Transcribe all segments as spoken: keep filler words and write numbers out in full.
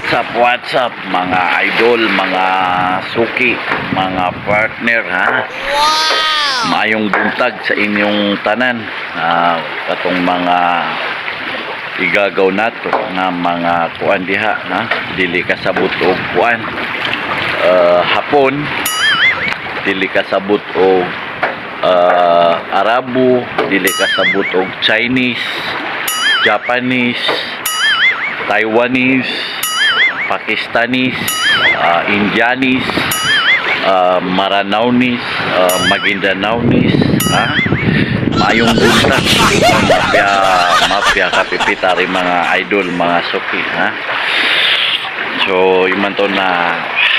What's up, what's up mga idol, mga suki, mga partner ha. Wow! Maayong buntag sa inyong tanan. Uh, katong mga igagaw nato nga mga kuan diha ha. Dili kasabot og kuan. Uh, hapon dili kasabot og uh, Arabo, dili kasabot og Chinese, Japanese, Taiwanese, Pakistanis, uh, Indianis, uh, Maranaunis, uh, Maguindanaunis, ha? Mayong buntag, mapya, mapya kapipita rin mga idol, mga suki, ha? So, iman to na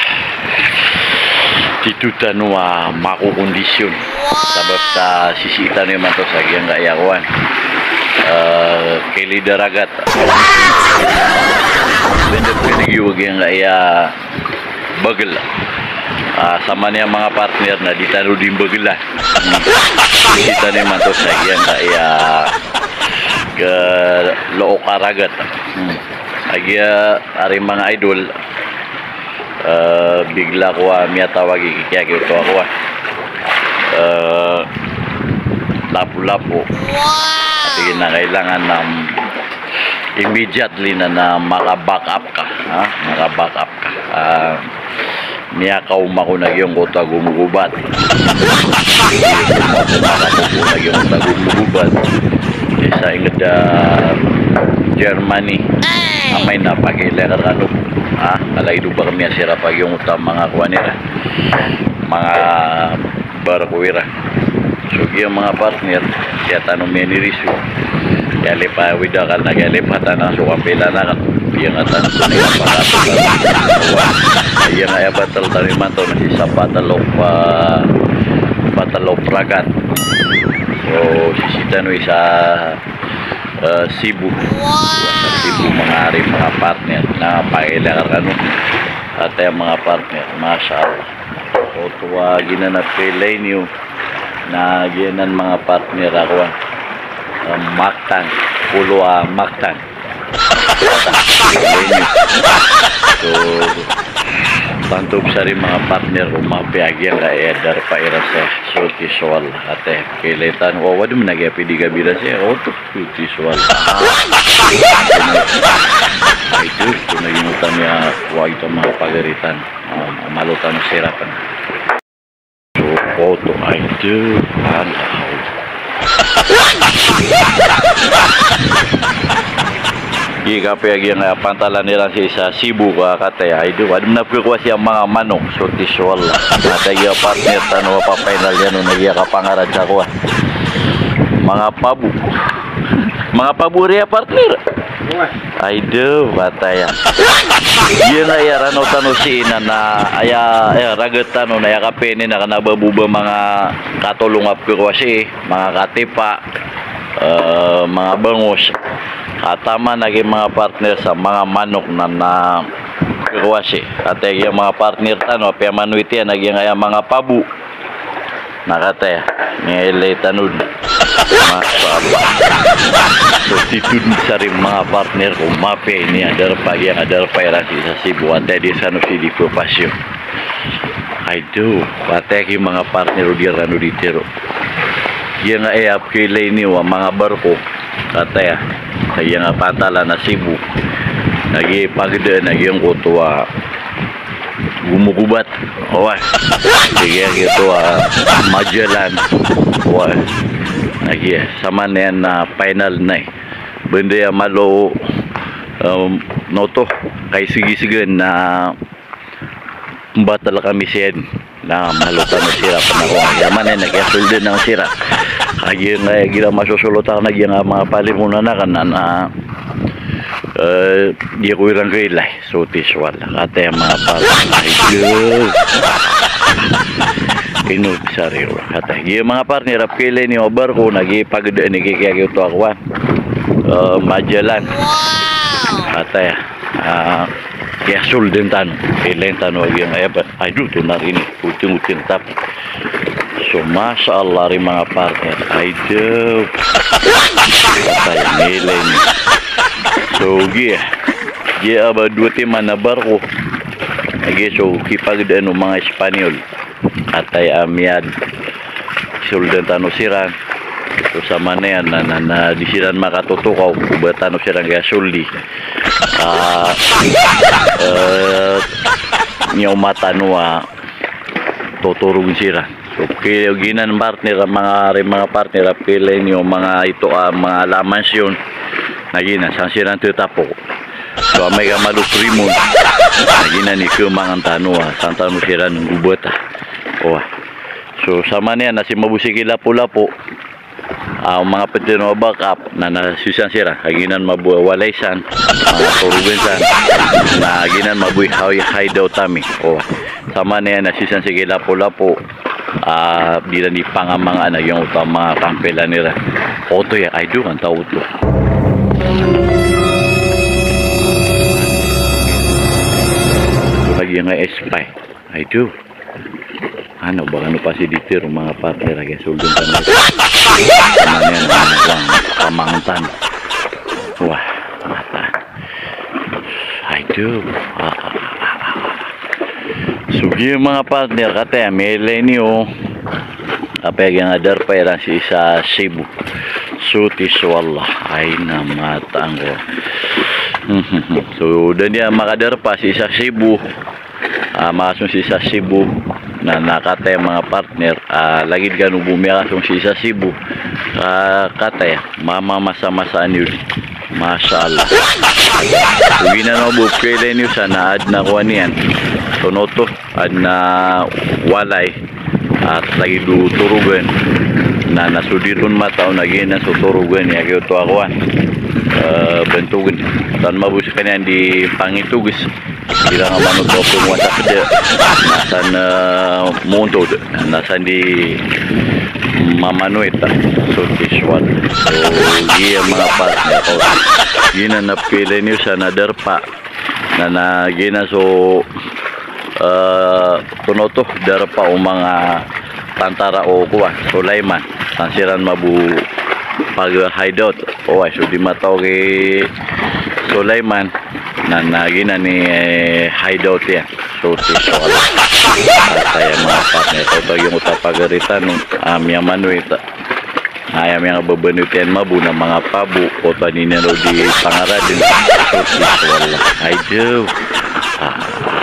titutan wa makukondisyon sabab sa sisita ni man to sa giyang kayakuan. Uh, kay leader agat benda pinag-iwag yung kaya bagel uh, sama niya mga partner na ditano din bagelan kita ni man to sa giyang kaya ke loo karagat hmm. Agya ari mga idol uh, bigla ko uh, miya tawagi kaya ito ako uh, lapu-lapu. Sige na kailangan na immediately na na maka-back up ka, ha? Maka-back up ka. Uh, niya kauma ko na yung kota gumugubat. Makakupo na yung kota gumugubat. Isa ingad uh, Germany. Amay na pag-ilera ka no. Ha? Kalaydo ba kami asira pag yung kota mga kuwanira. Mga barakuwira. So yung mga partner kaya tanong may nirisu kaya lipa wida ka na kaya lipatan na so kapila na yung atan ko nila pakato kaya nga batal tariman to na isa batalok pa batalok pragat so sisita no isa uh, Cebu sa Cebu mga ari mga partner na pailangan ka no at yung mga partner masyaallah so tuwagin na na pilay niyo na ginan mga partner ako uh, Mactan pulo uh, Mactan so tanto sa rin mga partner ko mapiyagyan ka edar pa ira sa sutiswal ate kailetan o wad mo nagyapi di gabira siya o to sutiswal ay ito ito naginutan niya huwag ito mga pagaritan uh, malutan ng sirapan photo I do and Ika piyagi ang pantalan nila sa Cebu ka kate I do adum na po siya mga manok so tiswal at iya partner tanong pa final yan nung nagya kapangarad sa kuha mga pabu mga paburi partner I do bataya iya nga yaran o tanusin na aya aya ragat tano na yakapin na kanababuba mga katulungap ko kasi mga katipa uh, mga bangus katama naging mga partner sa mga manok na na kasi at yung mga partner tano pia manuiti naging aya mga pabu nakate ngele tanud masaba so titud sa rin mga partner ko mape ni adar pa yang adar pa irasi sa Cebu at di sana si di propasyo I do patek yung mga partner di rano di tiro yung ay apkilay ni wa mga barko kataya sa yung pantala na Cebu nagi pagda nagi yung kutuwa gumugubat oh sige gitu uh, Magellan oh lagi sama na yan na final na eh benda yang malo um, noto kay sige-sige na batal kami siya na malutan na sira pa na ko yaman na nag-asulde ng sira kaya nga gira masusulutan na yung mga palimunan na kanan na Uh, di ko irang kailay so tiswal kate mga partner ino sariwa kate yung mga partner ap kailay ni obar ko nagipagda ni kaya ito ako uh, Magellan kate uh, kaya sulden tan kailay tan wag yung ayabat ay duto na rin uting-uting tap so masyaallah rin mga partner ay do kate nilay ni so yeah Dia ba dua tema na barko. Lagi so kipagdaan ng mga Espanyol. Atay amyad. Suldan tano siran. So sama na yan na, na, na di siran makatutukaw. Kubatan o siran kaya suldi. Ah... Uh, uh, niyo matanwa tuturugin sila. So kaya ginan partner mga mga partner pila niyo mga ito uh, mga lamans yun na ginan san sila tutapo. So may ka maluprimon na ginan ni kumang tanwa san tanu sila ng gubota. Oh. So sama niya na si mabusiki lapo-lapo. Uh, mga petino backup na nasusan sila kaginan mabuwalaysan mga turugensan na ginan mabuhay hideout tami. Oh, sama na yan nasusan sige lapo-lapo uh, bilang di pangamang anak yung utama mga kampela nila oto ya ay do ang tao to lagi nga espay ay do ano ba ano pa si dito mga partner lagi suldan tanong sama niya ng pamantan. Wah mata ay do ah, ah, ah, ah. Sugi mga partner kata milenio apa yang ada pa yan si sa Cebu sutis wallah ay na matang ko. So dan dia makadar pa si sa Cebu uh, masuk si sa Cebu na nakatay mga partner uh, lagi ganun bumiyakasong si sa Cebu uh, katay mama masa-masaan yun masyaallah huwag na nabukailan yun sa naad na kuha niyan tonoto ad na walay at lagi turugan na nasuditon mata o naging nasuturugan niya kaya ito ako uh, bentugan tan mabus kanyan di pangitugis bilang amano to pumuasa kada nasan uh, mundo nasan di mamanuit so this one so iya mga partner ko gina na pila niyo sa nadarpa na na gina so uh, tunoto darpa o mga tantara o kuwa Sulaiman tansiran mabu pag hideout o ay so di mataw kay Sulaiman na nagina ni eh, hideout yan so si Soal kaya mga partner ito yung utapagaritan ng amyang manuita ayam yang bebenutian mabu na mga pabu o taninero di pangaradin so si Soal ay do ah.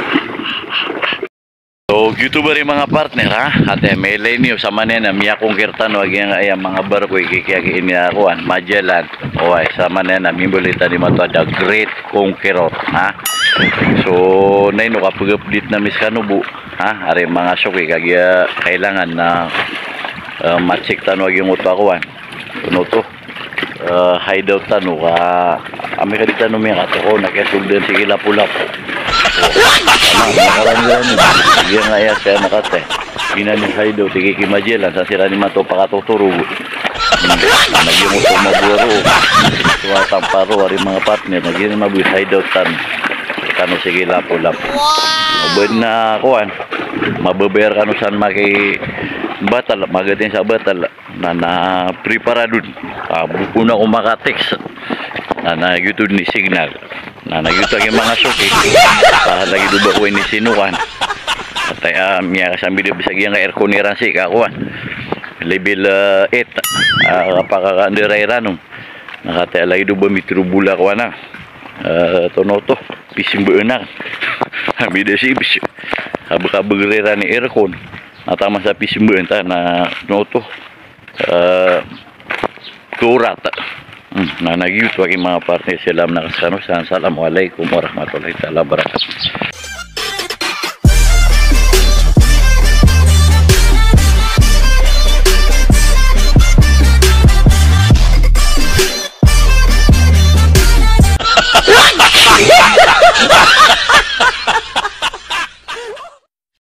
So YouTuber yung mga partner ha ate milenio sama niya na miya kong kirtan wag yung ayang mga barko ikikiyagi iniakuan Magellan o ay sama niya na mimbolita di mato the Great Conqueror ha so na ino kapag update na miskanubu ha ari mga suki kagya kailangan na uh, matsik tan wag yung utakuan ano to uh, hideout tanu ka ami ka dito numiya ka to na kaya suldan sige lapu-lapu sama makarang-rang dia nga ya saya makate inani hideout tigi Magellan sa sira ni mato pakatuturo nagyo mo to maburo tuwa tamparo ari mga partner nagyo mabuhi hideout tan kano sige lapu-lapu mabud na kuan mabeber kano san maki batal magatin sa batal na na preparadun uh, buko na umakatex na na YouTube ni signal na nagyuto ang mga suki para lagi duba ko ni sinukan at ay miya kasambi do bisag yang aircon ni ransi ka kuan level uh, eight uh, pakakandirairanom nakatay lagi duba mitro bula ko na uh, tonoto pisimbo na ambi de sibis kabagreran ni aircon atama sa pisimbo ta na noto uh, kurat Hmm, na nagyuto ang mga partner sila na kasano. Assalamualaikum warahmatullahi wabarakatuh.